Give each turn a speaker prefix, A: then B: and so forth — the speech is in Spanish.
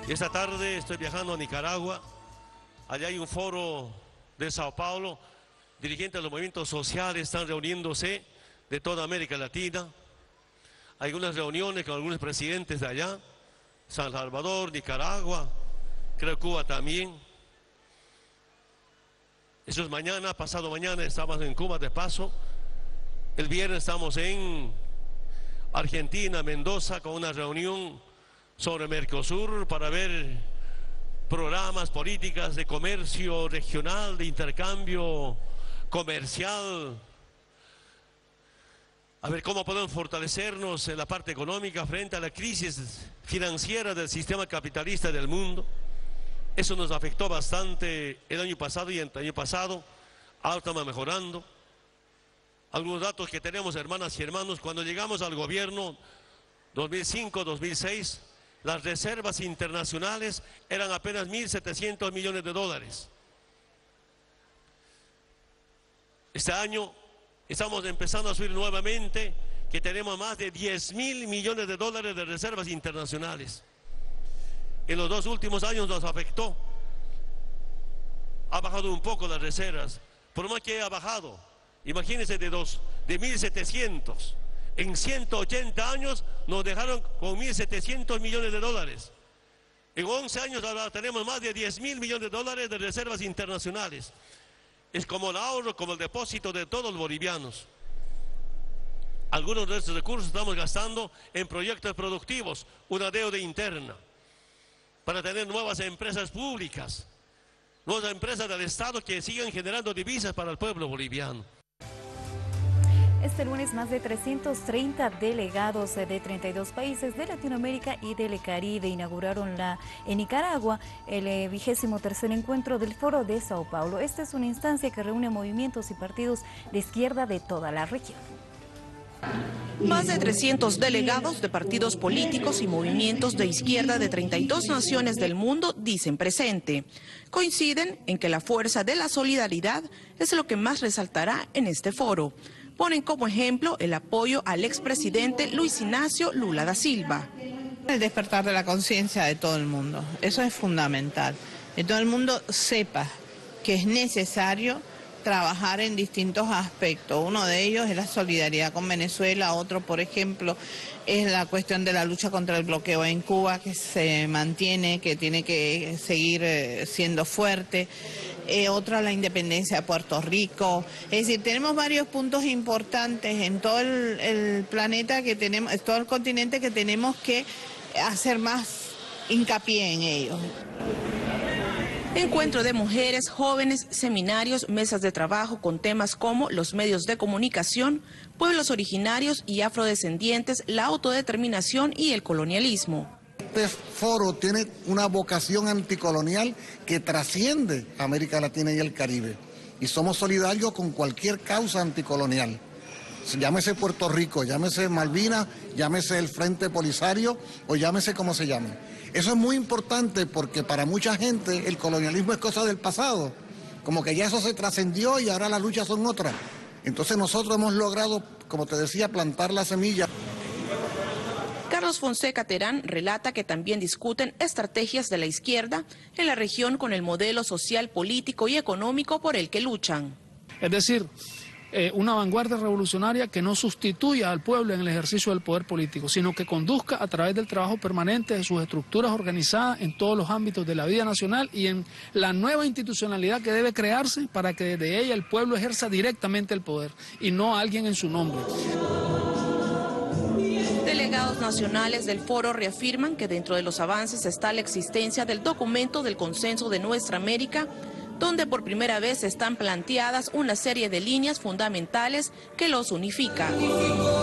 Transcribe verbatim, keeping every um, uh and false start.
A: Esta tarde estoy viajando a Nicaragua. Allá hay un foro de Sao Paulo. Dirigentes de los movimientos sociales están reuniéndose de toda América Latina. Hay algunas reuniones con algunos presidentes de allá. San Salvador, Nicaragua, creo Cuba también. Eso es mañana, pasado mañana estamos en Cuba de paso. El viernes estamos en Argentina, Mendoza, con una reunión sobre Mercosur para ver programas, políticas de comercio regional, de intercambio comercial, a ver cómo podemos fortalecernos en la parte económica frente a la crisis financiera del sistema capitalista del mundo. Eso nos afectó bastante el año pasado y el año pasado, ahora estamos mejorando. Algunos datos que tenemos, hermanas y hermanos, cuando llegamos al gobierno dos mil cinco dos mil seis, las reservas internacionales eran apenas mil setecientos millones de dólares. Este año estamos empezando a subir nuevamente, que tenemos más de diez mil millones de dólares de reservas internacionales. En los dos últimos años nos afectó. Ha bajado un poco las reservas, por más que ha bajado. Imagínense, de, dos, de mil setecientos. En ciento ochenta años nos dejaron con mil setecientos millones de dólares. En once años ahora tenemos más de diez mil millones de dólares de reservas internacionales. Es como el ahorro, como el depósito de todos los bolivianos. Algunos de estos recursos estamos gastando en proyectos productivos, una deuda interna, para tener nuevas empresas públicas, nuevas empresas del Estado que sigan generando divisas para el pueblo boliviano.
B: Este lunes, más de trescientos treinta delegados de treinta y dos países de Latinoamérica y del Caribe inauguraron la, en Nicaragua el vigésimo tercer encuentro del Foro de Sao Paulo. Esta es una instancia que reúne movimientos y partidos de izquierda de toda la región.
C: Más de trescientos delegados de partidos políticos y movimientos de izquierda de treinta y dos naciones del mundo dicen presente. Coinciden en que la fuerza de la solidaridad es lo que más resaltará en este foro. Ponen como ejemplo el apoyo al expresidente Luis Ignacio Lula da Silva.
D: El despertar de la conciencia de todo el mundo, eso es fundamental. Que todo el mundo sepa que es necesario trabajar en distintos aspectos. Uno de ellos es la solidaridad con Venezuela, otro, por ejemplo, es la cuestión de la lucha contra el bloqueo en Cuba, que se mantiene, que tiene que seguir eh, siendo fuerte. Eh, otra, la independencia de Puerto Rico. Es decir, tenemos varios puntos importantes en todo el, el planeta, que tenemos, en todo el continente, que tenemos que hacer más hincapié en ellos.
C: Encuentro de mujeres, jóvenes, seminarios, mesas de trabajo con temas como los medios de comunicación, pueblos originarios y afrodescendientes, la autodeterminación y el colonialismo.
E: Este foro tiene una vocación anticolonial que trasciende a América Latina y el Caribe. Y somos solidarios con cualquier causa anticolonial. Llámese Puerto Rico, llámese Malvinas, llámese el Frente Polisario o llámese como se llame. Eso es muy importante porque para mucha gente el colonialismo es cosa del pasado. Como que ya eso se trascendió y ahora las luchas son otras. Entonces nosotros hemos logrado, como te decía, plantar la semilla.
C: Carlos Fonseca Terán relata que también discuten estrategias de la izquierda en la región con el modelo social, político y económico por el que luchan.
F: Es decir, eh, una vanguardia revolucionaria que no sustituya al pueblo en el ejercicio del poder político, sino que conduzca a través del trabajo permanente de sus estructuras organizadas en todos los ámbitos de la vida nacional y en la nueva institucionalidad que debe crearse para que desde ella el pueblo ejerza directamente el poder y no a alguien en su nombre.
C: Delegados nacionales del foro reafirman que dentro de los avances está la existencia del documento del Consenso de Nuestra América, donde por primera vez están planteadas una serie de líneas fundamentales que los unifican.